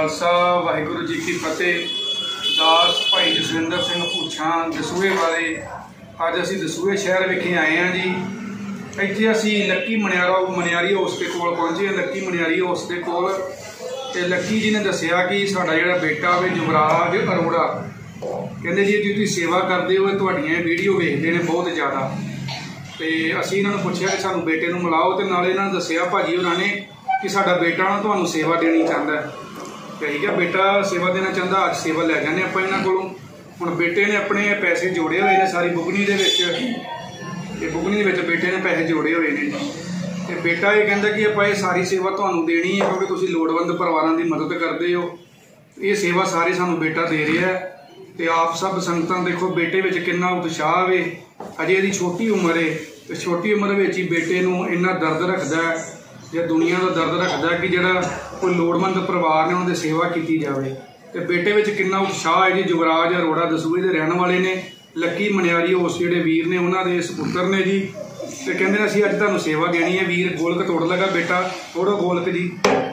खालसा वाहिगुरू जी की फतेह। दास भाई जसविंदर सिंह भूछा दसूहे वाले अज असी दसूहे शहर विखे आए हैं जी। इत्थे असी लक्की मनियारी हाउस के कोल पहुंचे। लक्की मनियारी हाउस के कोल ते लक्की जी ने दसिया कि साडा जिहड़ा बेटा वे युवराज अरोड़ा कहते जी तुसीं सेवा करते हो, तुहाडीआं वीडियो वेखदे ने बहुत ज़्यादा। तो असी इन्होंने पूछा कि सानू बेटे नूं मिलाओ, तो नाले इन्होंने दसिया भाजी होरां ने कि साडा बेटा ना तुहानूं सेवा देनी चाहता है। ठीक है, बेटा सेवा देना चाहता, अज सेवा लै जाने आपां इन्हां कोलों। हुण बेटे ने अपने पैसे जोड़े हुए ने सारी बुगनी दे विच, ते बुगनी दे विच बेटे ने पैसे जोड़े हुए ने। ते बेटा ये कहता कि आपां ये सारी सेवा तुहानूं देनी है क्योंकि तुसीं लोड़वंद परिवारां दी मदद करदे हो। ये सेवा सारी सानूं बेटा दे रहा है। तो आप सब संगतां देखो बेटे विच किन्ना उत्साह वे। अजे इहदी छोटी उम्र है, तो छोटी उम्र में ही बेटे नूं इन्ना दर्द रखदा है या दुनिया का दर्द रखदा है कि जिहड़ा कोई लोड़वंद परिवार ने उन्हां दी सेवा की जाए। तो बेटे विच किन्ना उत्साह है जी। युवराज अरोड़ा दसूहे दे रहण वाले ने। लक्की मनियारी हाउस जिहड़े वीर ने उन्हां दे सपुत्र ने जी। तो कहंदे असीं अज तुहानूं सेवा देनी है। वीर गोलक तोड़ लगा, बेटा तोड़ो गोलक जी,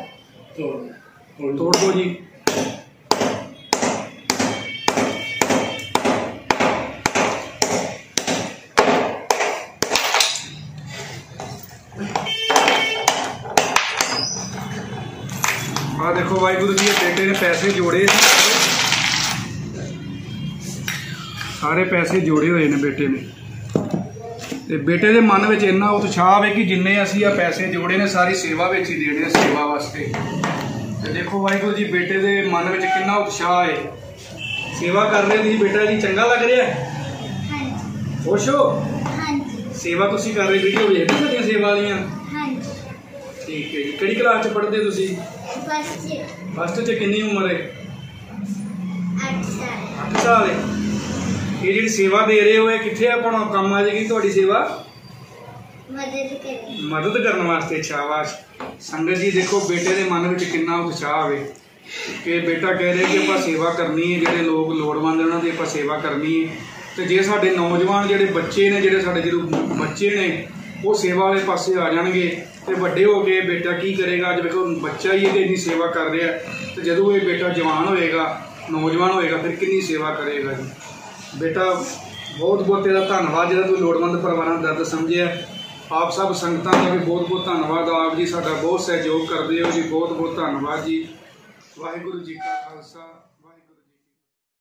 तोड़ दो जी। देखो वाहिगुरू जी, बेटे ने पैसे जोड़े, सारे पैसे जोड़े हुए ने बेटे ने। ते बेटे के मन में इन्ना उत्साह है कि जिन्ने असी पैसे जोड़े ने सारी सेवा में ही देने, सेवा वास्ते। तो देखो वाहिगुरू जी, बेटे के मन में कितना उत्साह है। सेवा कर रहे जी बेटा जी, चंगा लग रहा है? खुश हो? सेवा तुसी कर रहे, वीडियो वेखदे साडियां सेवा वालियां? ठीक है जी। किहड़ी क्लास च पढ़दे तुसी? फस्ट च। कितनी उम्र है? 8 साल है। ये जी सेवा दे रहे हो, कितने अपना काम आ जाएगी तुहाडी सेवा? मदद करने वास्ते। शाबाश। संगत जी देखो बेटे के मन में कितना उत्साह है कि बेटा कह रहे कि आप सेवा करनी है, जोड़े लोग लोड़वंद उन्होंने आप सेवा करनी है। तो जे साडे नौजवान जोड़े बच्चे ने, जोड़े साडे जो बच्चे ने वो सेवा वाले पासे आ जाएंगे तो बड़े हो गए बेटा की करेगा। अज देखो बच्चा ही इन्नी सेवा कर रहा है, तो जदों ये बेटा जवान होएगा, नौजवान होएगा, फिर कितनी सेवा करेगा जी। बेटा बहुत बहुत तेरा धन्यवाद जो तू लोड़वंद परिवारों का दर्द समझे। आप सब संगतां का भी बहुत बहुत धन्यवाद। आप जी साडा बहुत सहयोग करते हो जी, बहुत बहुत धन्यवाद जी। वाहिगुरू जी का खालसा।